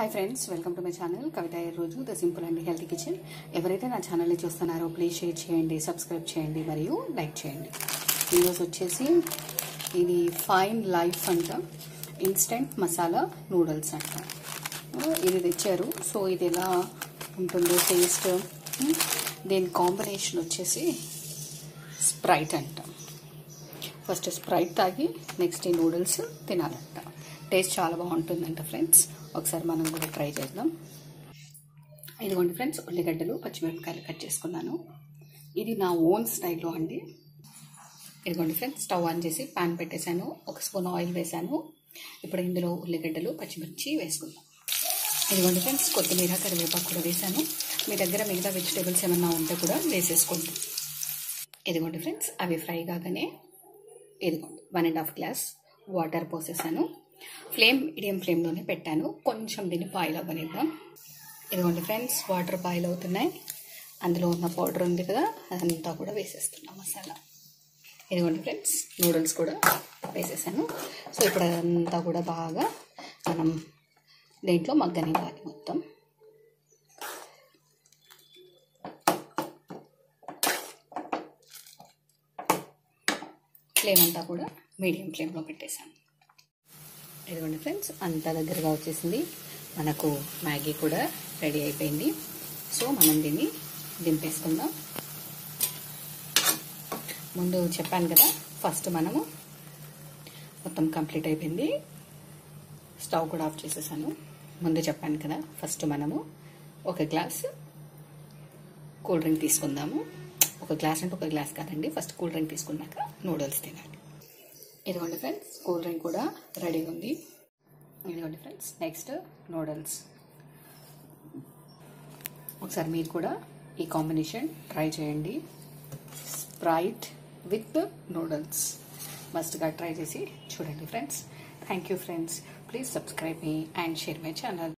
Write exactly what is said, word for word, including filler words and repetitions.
Hi friends, welcome to my channel Kavita ఈ రోజు the simple and healthy kitchen. ఎవరైతే నా ఛానల్ని చూస్తున్నారో ప్లీజ్ షేర్ చేయండి, సబ్స్క్రైబ్ చేయండి మరియు లైక్ చేయండి. ఈరోజు వచ్చేసి ఇది ఫైన్ లైఫ్ అంట ఇన్స్టెంట్ మసాలా నూడిల్స్ అంట. ఇది తెచ్చారు. సో ఇది ఎలా ఉంటుందో టేస్ట్, దీని కాంబినేషన్ వచ్చేసి స్ప్రైట్ అంట. ఫస్ట్ స్ప్రైట్ తాగి నెక్స్ట్ ఈ నూడిల్స్ తినాలంట. టేస్ట్ చాలా బాగుంటుందంట ఫ్రెండ్స్. ఒకసారి మనం కూడా ట్రై చేద్దాం. ఇదిగోండి ఫ్రెండ్స్, ఉల్లిగడ్డలు పచ్చిమిరపకాయలు కట్ చేసుకున్నాను. ఇది నా ఓన్ స్టైల్లో అండి. ఇదిగోండి ఫ్రెండ్స్, స్టవ్ ఆన్ చేసి ప్యాన్ పెట్టేశాను. ఒక స్పూన్ ఆయిల్ వేసాను. ఇప్పుడు ఇందులో ఉల్లిగడ్డలు పచ్చిమిర్చి వేసుకుందాం. ఇదిగోండి ఫ్రెండ్స్, కొత్తిమీర కరివేపాకు కూడా వేసాను. మీ దగ్గర మిగతా వెజిటేబుల్స్ ఏమన్నా ఉంటే కూడా వేసేసుకోండి. ఇదిగోండి ఫ్రెండ్స్, అవి ఫ్రై కాగానే ఇదిగోండి one and half glass water పోసేసాను. ఫ్లేమ్ మీడియం ఫ్లేమ్లోనే పెట్టాను. కొంచెం దీన్ని బాయిల్ అవ్వనిద్దాం. ఇదిగోండి ఫ్రెండ్స్, వాటర్ బాయిల్ అవుతున్నాయి. అందులో ఉన్న పౌడర్ ఉంది కదా, అదంతా కూడా వేసేస్తున్నాం మసాలా. ఇదిగోండి ఫ్రెండ్స్, నూడిల్స్ కూడా వేసేసాను. సో ఇప్పుడు అదంతా కూడా బాగా మనం దీంట్లో మగ్గనివ్వాలి మొత్తం. ఫ్లేమ్ అంతా కూడా మీడియం ఫ్లేమ్లో పెట్టేసాను. ఇదిగోండి ఫ్రెండ్స్, అంతా దగ్గరగా వచ్చేసింది. మనకు మ్యాగీ కూడా రెడీ అయిపోయింది. సో మనం దీన్ని దింపేసుకుందాం. ముందు చెప్పాను కదా, ఫస్ట్ మనము మొత్తం కంప్లీట్ అయిపోయింది. స్టవ్ కూడా ఆఫ్ చేసేసాను. ముందు చెప్పాను కదా, ఫస్ట్ మనము ఒక గ్లాస్ కూల్ డ్రింక్ తీసుకుందాము. ఒక గ్లాస్ అంటే ఒక గ్లాస్ కాదండి, ఫస్ట్ కూల్ డ్రింక్ తీసుకున్నాక నూడిల్స్ తినాలి. ఇదిగోండి ఫ్రెండ్స్, కూల్ డ్రింక్ కూడా రెడీ ఉంది. ఇదిగోండి ఫ్రెండ్స్, నెక్స్ట్ నూడిల్స్. ఒకసారి మీరు కూడా ఈ కాంబినేషన్ ట్రై చేయండి. స్ప్రైట్ విత్ నూడిల్స్ మస్ట్గా ట్రై చేసి చూడండి friends. Thank you friends. Please subscribe me and share my channel.